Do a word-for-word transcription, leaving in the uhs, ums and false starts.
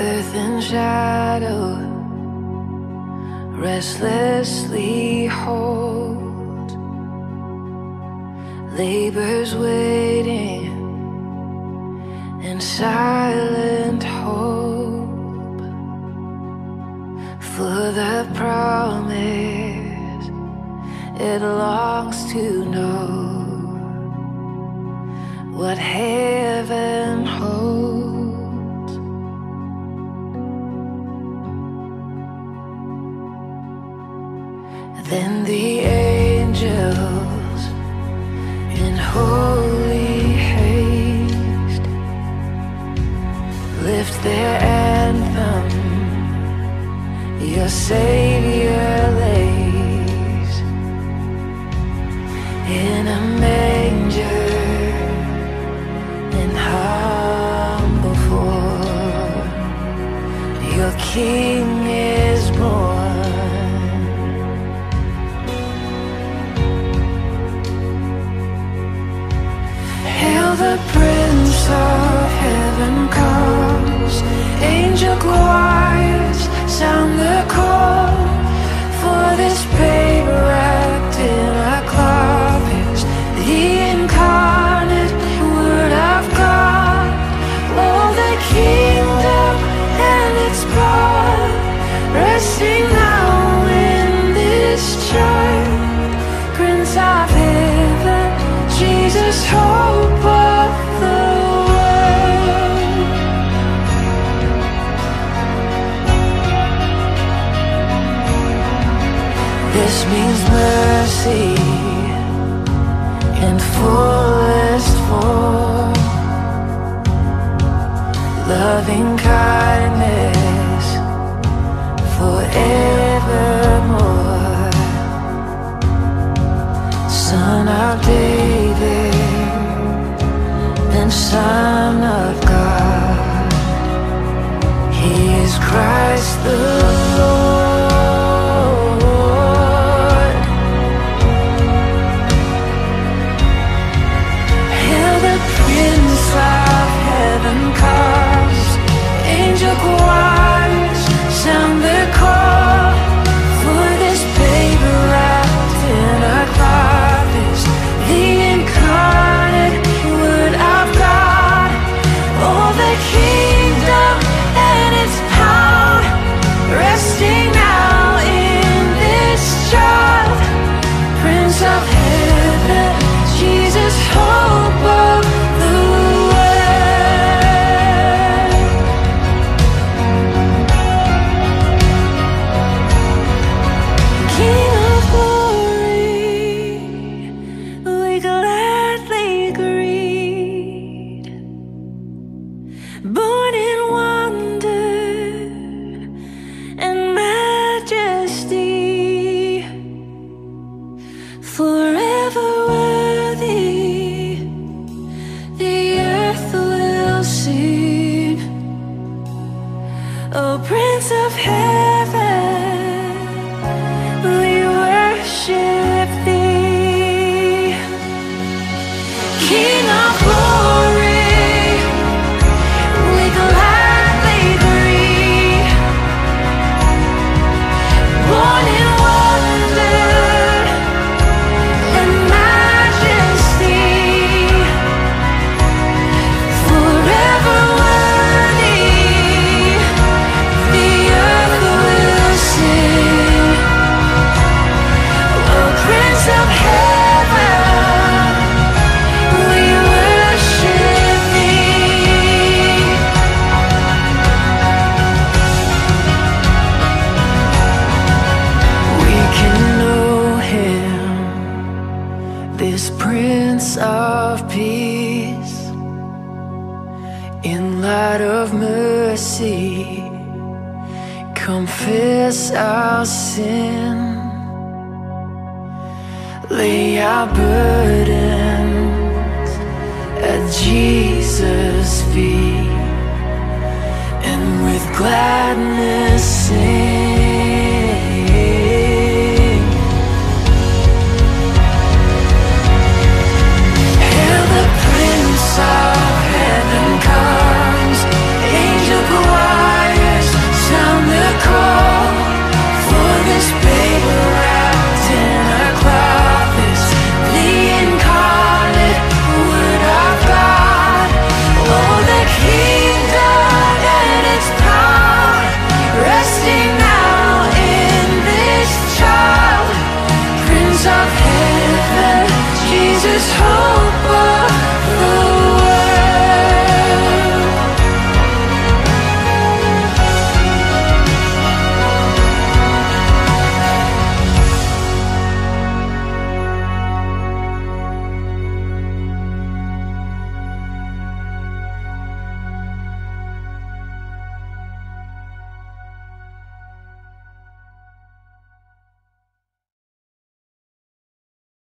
earth in shadow restlessly hold, labor's waiting in silent hope for the promise it longs to know what heaven holds. Then the angels in holy haste lift their anthem, your Savior lays in a manger in humble form. Your King is born. Hail the Prince of Heaven comes, angel choirs sound the call, for this babe wrapped in a cloth is the incarnate Word of God. Oh, the kingdom and its power resting now in this child, Prince of Heaven, Jesus, hope of the world. This means mercy in fullest form, loving kindness forevermore. Son of David and Son of God, He is Christ the Lord. Hail the Prince of Heaven comes, angel choirs sound the call, for this babe wrapped in a cloth is the incarnate Word of God. Oh, the kingdom and its power resting now in this child, Prince of Heaven, Jesus, hope of the world. King of glory, we gladly greet, born in wonder and majesty, forever worthy, the earth will sing. Oh, Prince of Heaven, we worship Thee. King of glory, we gladly greet, born in wonder and majesty, forever worthy, the earth will sing. Oh, Prince of Heaven, we worship Thee. We can know Him, this Prince of Peace, in light of mercy, confess our sin, lay our burdens at Jesus' feet, and with gladness sing. Hail the Prince of Heaven comes, angel choir Come